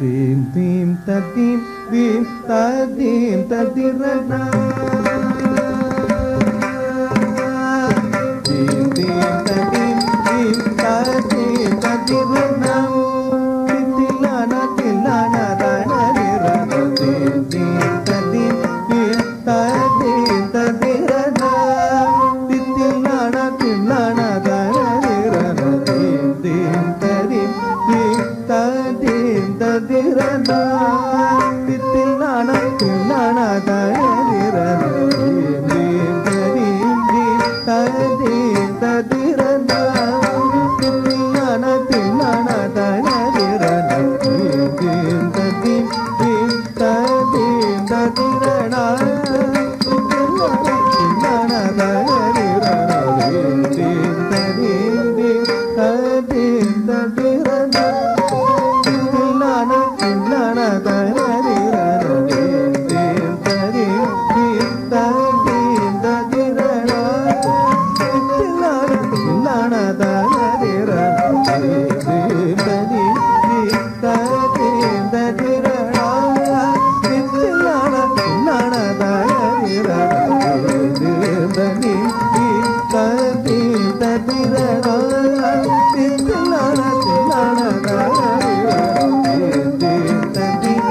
theme தீம் தீம் தீம் தீம் ததிரனா தீம் தீம் தீம் தீம் தீம் ததிரனா தில்லானா தில்லானா தனதிரனா தீம் தீம் தீம் தீம் தீம் ததிரனா தில்லானா தில்லானா தனதிரனா தீம் தீம் தீம் தீம் தீம் ததிரனா தில்லானா தில்லானா தனதிரனா தீம் தீம் தீம் தீம் ததிரனா தில்லானா தில்லானா தனதிரனா தீம் தீம் தீம் தீம் ததிரனா தில்லானா தனதிரனா தீம் தீம் தீம் தீம் ததிரனா தில்லானா தில்லானா தனதிரனா தீம் தீம் தீம் தீம் ததிரனா தில்லானா தில்லானா தனதிரனா தீம் தீம் தீம் தீம் ததிரனா தில்லானா தில்லானா தனதிரனா தீம் தீம் தீம் ததிரனா தில்லானா தில்லானா தனதிரனா தீம் தீம் தீம்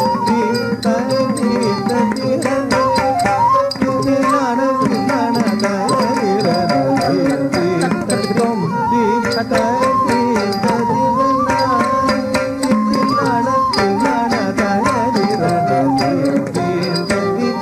ததிரனா தில்லானா தில்லானா தனதிரனா தீம் தீம் ததிரம் தீம் தீம் ததிரனா தில்லானா தில்லானா தனதிரனா தீம் தீம் தீம்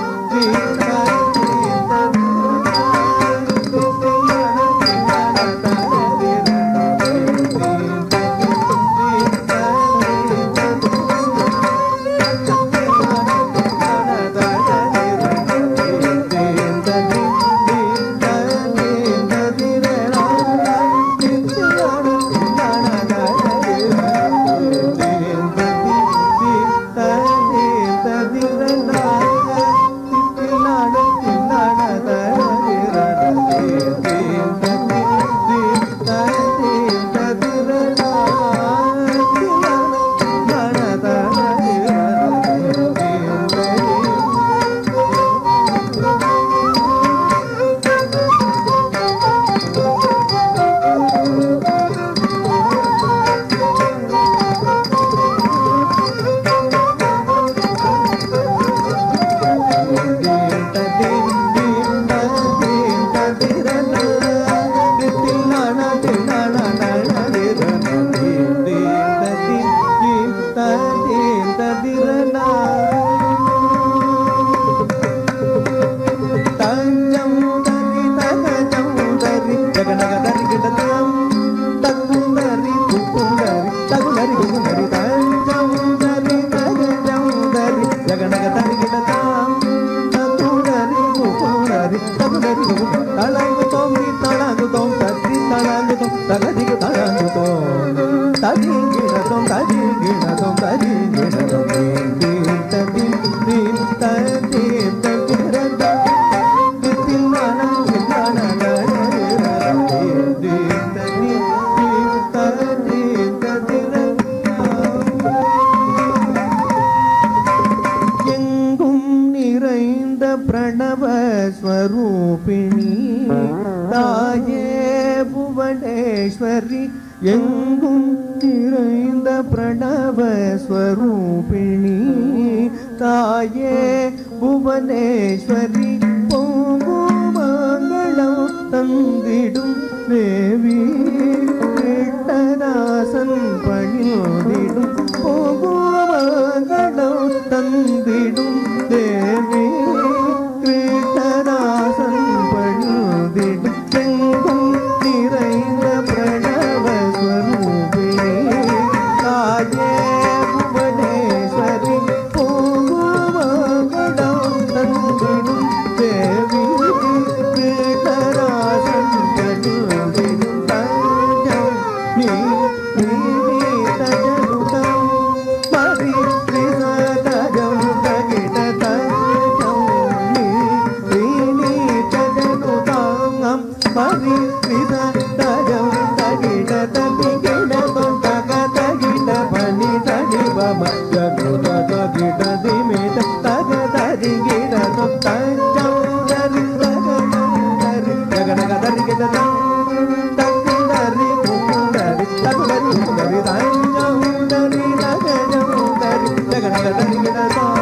பிரணவ ஸ்வரூபிணி தாயே புவனேஸ்வரி எங்கும் நிறைந்த பிரணவ ஸ்வரூபிணி தாயே புவனேஸ்வரி பூமங்களம் தந்திடும் தேவி கிருஷ்ணதாசன் பணியோதிடும் பூமங்களம் தந்திடும் தேவி கிருஷ்ணதாசன் பணியோதிடும் எங்கும் நிறைந்த பிரணவ ஸ்வரூபிணி தாயே புவனேஸ்வரி பூமங்களம் தந்திடும் தேவி கிருஷ்ணதாசன் பணியோதிடும் தஞ்சம் நீ தஜனுடம் Dari